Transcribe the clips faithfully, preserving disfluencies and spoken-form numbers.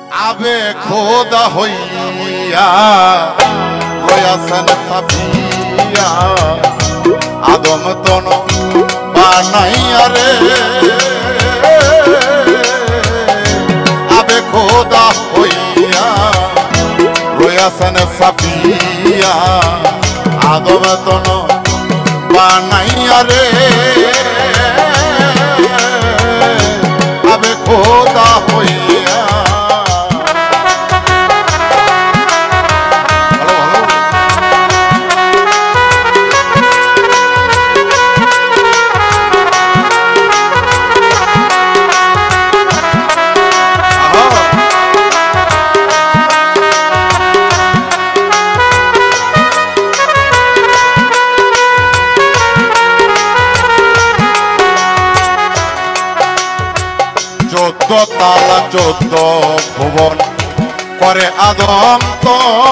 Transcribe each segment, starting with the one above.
আবে খোদা হইয়া রয়াসন সাফিয়া আদম তন বানাইয়া রে আবে খোদা হইয়া রয়াসন সাফিয়া আদম তন বানাইয়া রে আবে খোদা হইয়া চোদ্দ তালা চোদ্দ ভুবন করে আদম তো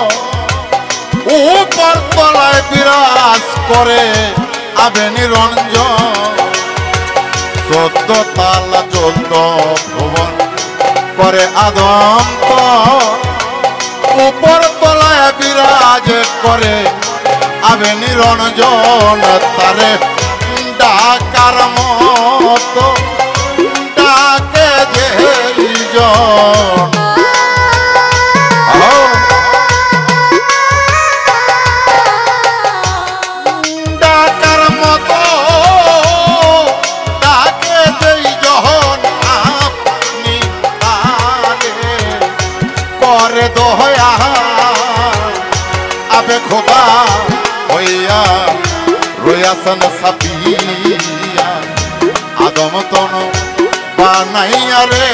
উপর তলায় বিরাজ করে আবে নিরঞ্জন চোদ্দ তালা চোদ্দ ভুবন করে আদম তো উপর তলায় বিরাজ করে আবে নিরঞ্জন তারে ডাকার মতো ডাকে যে ডাকার মতো ডাকে যেই জন আপনি তারে করে দয়া আবে খোদা হইয়া রয়াসন সাফিয়া আদম তন বানাইয়া রে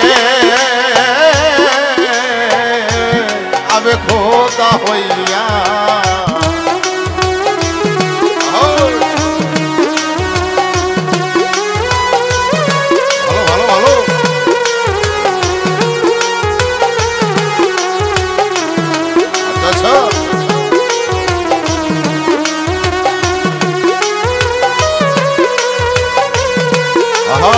আবে খোদা হইয়া ভালো ভালো ভালো আচ্ছা আহা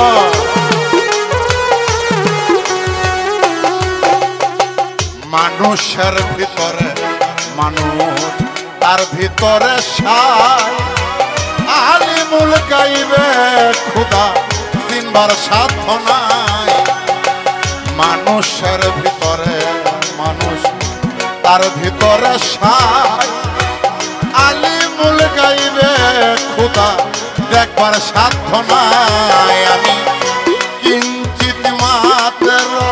মানুষের ভিতরে মানুষ তার ভিতরে সাই আলিমুল গাইবে খুদা তিনবার সাধ্য নাই মানুষের ভিতরে মানুষ তার ভিতরে সাই আলিমুল গাইবে খুদা দেখবার সাধ্য নাই আমি কিঞ্চিত মাত্র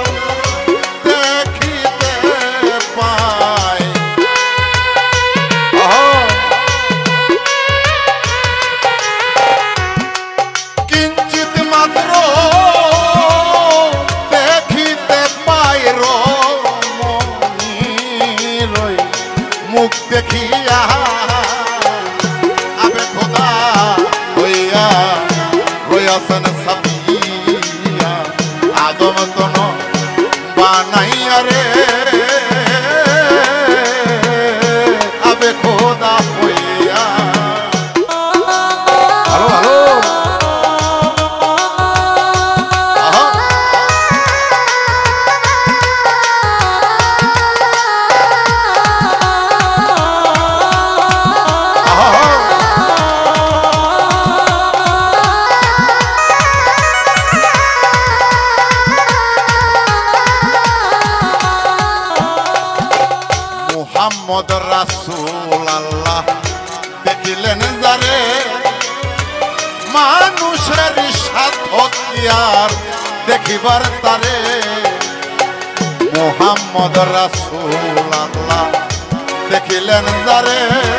মুখ দেখিয়া আবে খোদা হইয়া রয়াসন সাফিয়া আদম তন বানাইয়া রে আবে খোদা হইয়া ভালো ভালো মুহাম্মদ রাসূল আল্লাহ দেখিলেন যারে মানুষের সাধক আর দেখিবার তারে মুহাম্মদ রাসূল আল্লাহ দেখিলেন যারে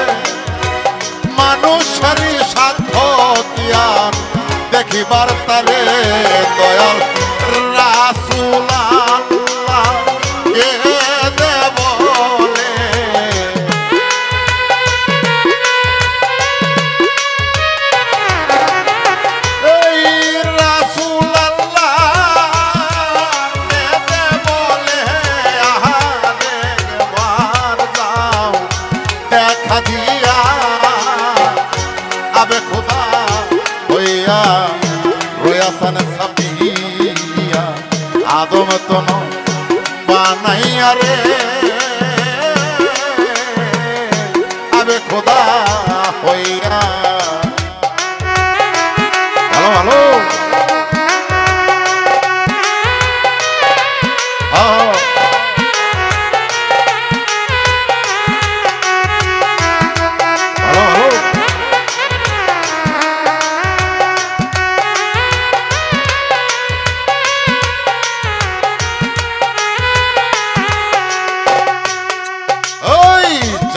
মানুষের সাধক আর দেখিবার তারে দয়াল রাসূল আল্লাহ কে দেব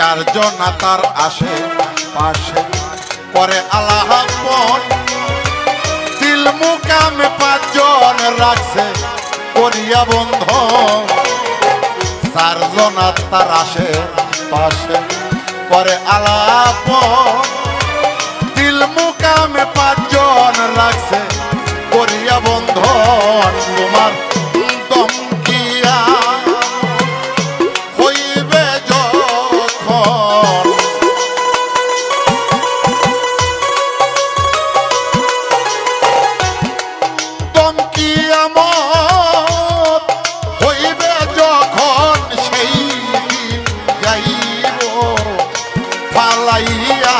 চারজন তার আসে পাশে করে আলাপন দিল মুকামে পাঁচজন রাখছে করিয়া বন্ধন চারজন তার আসে পাশে করে আলাপন দিল মুকামে পাঁচজন রাখছে করিয়া বন্ধন তোমার দমকিয়া হইবে যখন দমকিয়া মত হইবে যখন সেই দিন যাইব পালাইয়া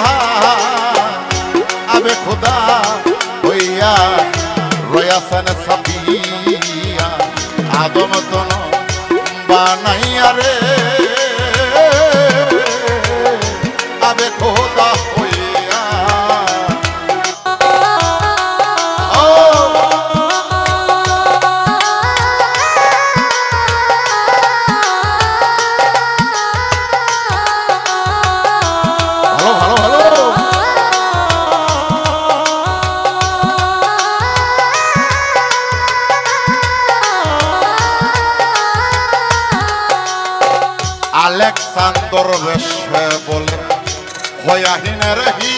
আবে খুদা হইয়া রয়াসন সাবিয়া আদম তন বানাইয়া রে আবে খোদা হইয়া ও ভালো ভালো ভালো আলেকসান্দর বেশে বলে হয়াহীনের হি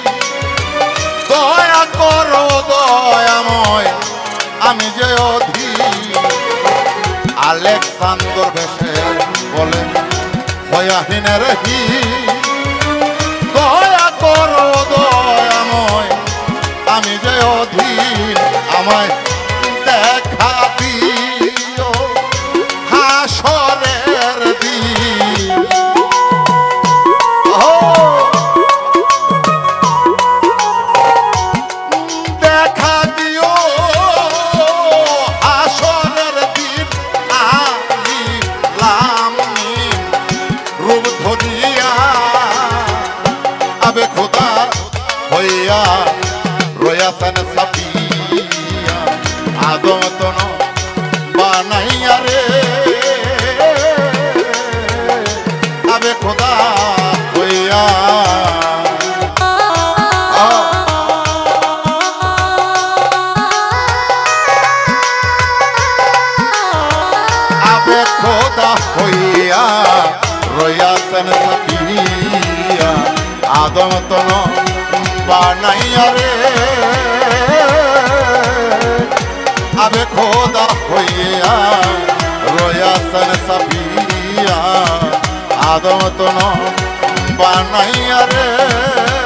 দয়া করো দয়াময় আমি যে অধীর আলেকসান্দর বেশে বলে হয়াহীনের হি দয়া করো দয়াময় আমি যে অধীর আমায় দেখা দিও হাসরের দিন দেখা দিও হাসরের দিন আমি লামিন রূপ ধরিয়া আবে খোদা হইয়া রয়াসন সাবিয়া আদম তন বানাইয়া রে আবে খোদা হইয়া আবে খোদা হইয়া রয়াসন সাবিয়া আদম তন বানাইয়া রে আবে খোদা হইয়া রয়াসন সাবিয়া আদম তন বানাইয়া রে